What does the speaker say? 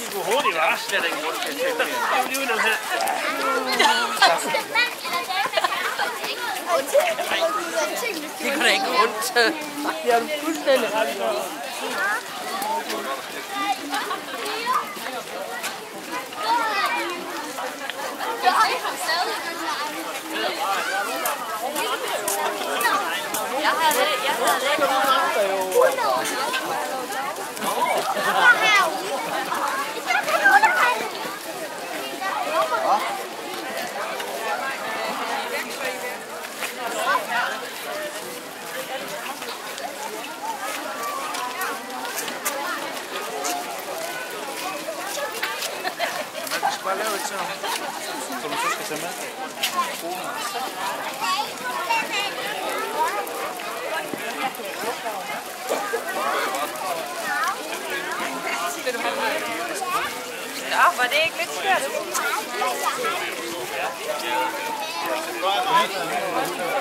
Det går hurtigt, hva'? Slet ikke rundt til at tænke. Det er jo lige uden her. Det går da ikke rundt. Det er du fuldstændig ret i. Jeg havde det. Man skal bare lave et sådan, som du så skal tage med. Nå, var det ikke lidt svært?